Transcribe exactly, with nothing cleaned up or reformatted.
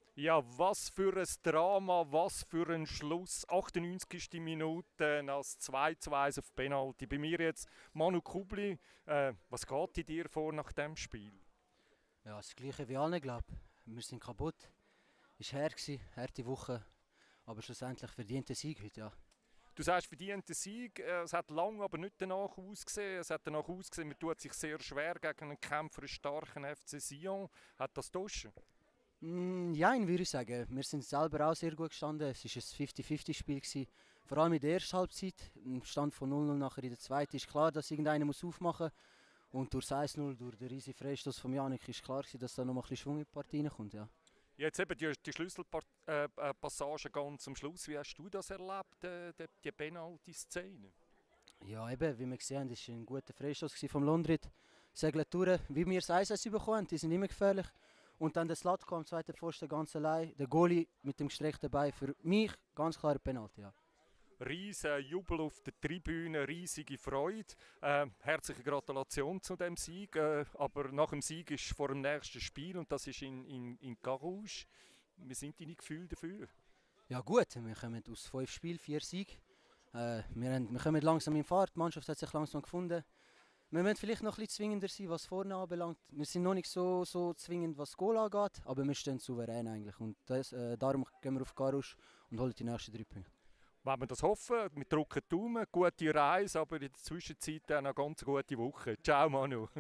Ja, was für ein Drama, was für ein Schluss. achtundneunzigste. Minute als zwei zu eins auf Penalty. Bei mir jetzt Manu Kubli. Äh, was geht in dir vor nach dem Spiel? Ja, das gleiche wie alle, glaube ich. Wir sind kaputt. Es war hart, harte Woche, aber schlussendlich verdienter Sieg heute, ja. Du sagst, verdienten Sieg. Äh, Es hat lange aber nicht danach ausgesehen. Es hat danach ausgesehen, man tut sich sehr schwer gegen einen Kämpfer, einen starken F C Sion. Hat das getäuscht? Mm, ja, würde ich sagen. Wir sind selber auch sehr gut gestanden. Es war ein fünfzig fünfzig Spiel gewesen. Vor allem in der ersten Halbzeit. Im Stand von null null nachher in der zweiten ist klar, dass irgendeiner muss aufmachen muss. Und durch das eins null, durch den riesigen Freistoß von Janik, ist klar gewesen, dass da noch mal ein bisschen Schwung in die Partie reinkommt, ja. Jetzt eben die, die Schlüsselpassage ganz am Schluss. Wie hast du das erlebt, äh, die, die Penalty-Szene? Ja, eben, wie wir gesehen haben, war ein guter Freistoß vom Londrit. Segelt durch, wie wir das eins eins bekommen haben, die sind immer gefährlich. Und dann der Slatko am zweiten Pfosten ganz allein. Der Goalie mit dem gestreckten Bein. Für mich ganz klare Penalty, ja. Riesen Jubel auf der Tribüne, riesige Freude. Äh, herzliche Gratulation zu dem Sieg. Äh, aber nach dem Sieg ist vor dem nächsten Spiel und das ist in, in, in Carouge. Wie sind deine Gefühle dafür? Ja gut, wir kommen aus fünf Spielen, vier Siege. Äh, wir, haben, wir kommen langsam in Fahrt, die Mannschaft hat sich langsam gefunden. Wir müssen vielleicht noch ein bisschen zwingender sein, was vorne anbelangt. Wir sind noch nicht so, so zwingend, was das Goal angeht, aber wir stehen souverän eigentlich. Und das, äh, darum gehen wir auf Carouge und holen die nächsten drei Punkte. Wollen wir das hoffen? Wir drücken die Daumen, gute Reise, aber in der Zwischenzeit auch eine ganz gute Woche. Ciao Manu.